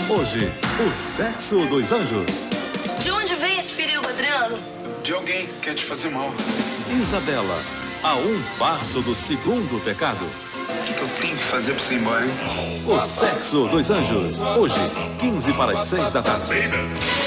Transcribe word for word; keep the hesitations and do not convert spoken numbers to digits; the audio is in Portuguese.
Hoje, o sexo dos anjos. De onde vem esse perigo, Adriano? De alguém que quer te fazer mal. Isabela, a um passo do segundo pecado. O que, que eu tenho que fazer pra você ir embora, hein? O sexo dos anjos. Hoje, quinze para as seis da tarde.